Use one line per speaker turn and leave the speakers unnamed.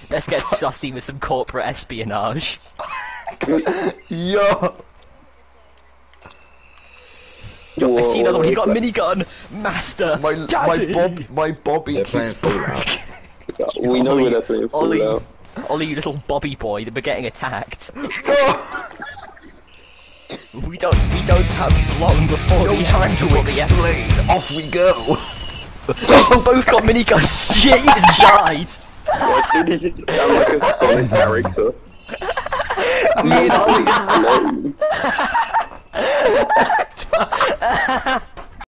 Let's get sussy with some corporate espionage.
Yo!
Yo, I see another one. He's got a
Whoa.
minigun. Master.
My
Daddy.
Bobby
They're playing
keeps
Fallout.
We know where they're playing
Ollie,
Fallout.
Ollie, you little Bobby boy, we're getting attacked. We don't have long before
No
the
time to
before the
explain. Off we go.
We've both got miniguns. Shit, you just died.
Why did he sound like a Sonic character?
Me and Ollie.
Hello.